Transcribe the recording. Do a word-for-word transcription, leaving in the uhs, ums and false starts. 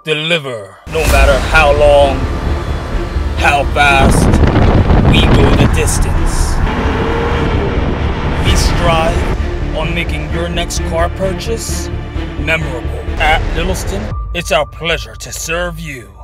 deliver. No matter how long, how fast, we go the distance. We strive on making your next car purchase memorable. At Lilliston, it's our pleasure to serve you.